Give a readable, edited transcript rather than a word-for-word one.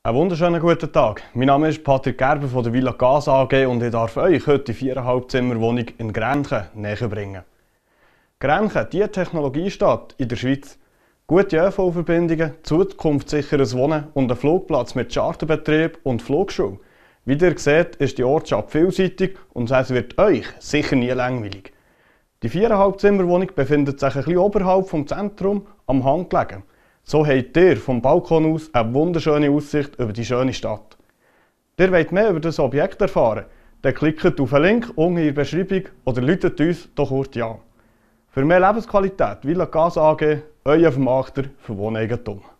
Einen wunderschönen guten Tag. Mein Name ist Patrick Gerber von der Villa Casa AG und ich darf euch heute die 4,5 Zimmer Wohnung in Grenchen näher bringen. Grenchen, die Technologiestadt in der Schweiz. Gute ÖV-Verbindungen, zukunftssicheres Wohnen und ein Flugplatz mit Charterbetrieb und Flugschule. Wie ihr seht, ist die Ortschaft vielseitig und es wird euch sicher nie langweilig. Die 4,5 Zimmer Wohnung befindet sich ein bisschen oberhalb vom Zentrum am Hang gelegen. So habt ihr vom Balkon aus eine wunderschöne Aussicht über die schöne Stadt. Ihr wollt mehr über das Objekt erfahren? Dann klickt auf den Link unten in der Beschreibung oder ruft uns doch kurz an. Für mehr Lebensqualität Villa Casa AG, euer Vermarkter für Wohneigentum.